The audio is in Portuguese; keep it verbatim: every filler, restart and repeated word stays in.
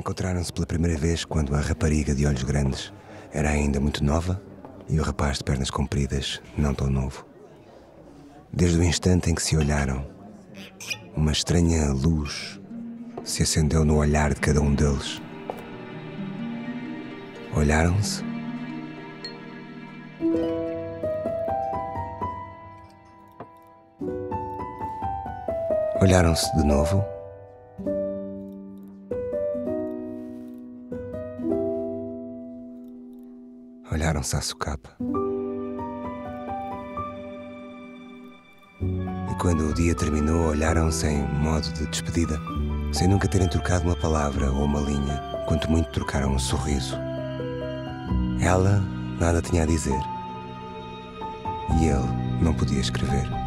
Encontraram-se pela primeira vez quando a rapariga de olhos grandes era ainda muito nova e o rapaz de pernas compridas não tão novo. Desde o instante em que se olharam, uma estranha luz se acendeu no olhar de cada um deles. Olharam-se. Olharam-se de novo. Olharam-se à socapa. E quando o dia terminou, olharam-se em modo de despedida, sem nunca terem trocado uma palavra ou uma linha, quanto muito trocaram um sorriso. Ela nada tinha a dizer. E ele não podia escrever.